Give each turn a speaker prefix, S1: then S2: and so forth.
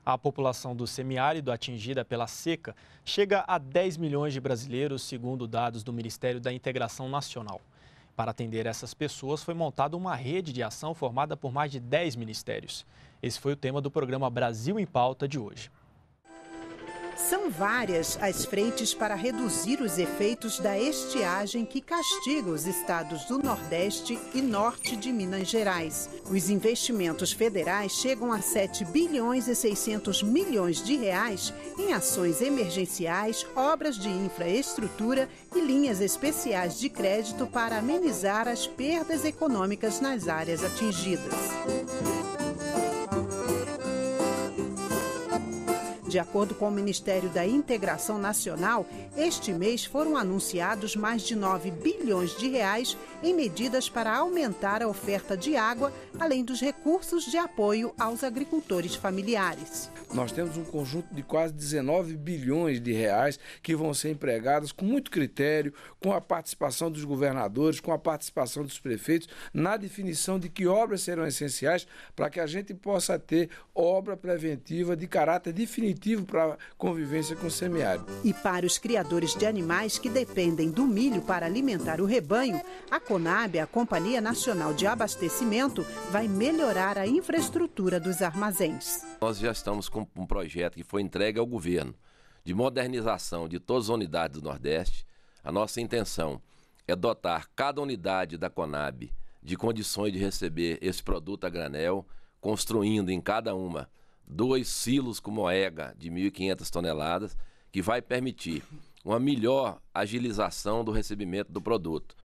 S1: A população do semiárido atingida pela seca chega a 10 milhões de brasileiros, segundo dados do Ministério da Integração Nacional. Para atender essas pessoas, foi montada uma rede de ação formada por mais de 10 ministérios. Esse foi o tema do programa Brasil em Pauta de hoje.
S2: São várias as frentes para reduzir os efeitos da estiagem que castiga os estados do Nordeste e Norte de Minas Gerais. Os investimentos federais chegam a 7 bilhões e 600 milhões de reais em ações emergenciais, obras de infraestrutura e linhas especiais de crédito para amenizar as perdas econômicas nas áreas atingidas. De acordo com o Ministério da Integração Nacional, este mês foram anunciados mais de 9 bilhões de reais em medidas para aumentar a oferta de água, além dos recursos de apoio aos agricultores familiares.
S3: Nós temos um conjunto de quase 19 bilhões de reais que vão ser empregados com muito critério, com a participação dos governadores, com a participação dos prefeitos, na definição de que obras serão essenciais para que a gente possa ter obra preventiva de caráter definitivo para a convivência com o semiárido.
S2: E para os criadores de animais que dependem do milho para alimentar o rebanho, a Conab, a Companhia Nacional de Abastecimento, vai melhorar a infraestrutura dos armazéns.
S4: Nós já estamos com um projeto que foi entregue ao governo de modernização de todas as unidades do Nordeste. A nossa intenção é dotar cada unidade da Conab de condições de receber esse produto a granel, construindo em cada uma 2 silos com moega de 1.500 toneladas, que vai permitir uma melhor agilização do recebimento do produto.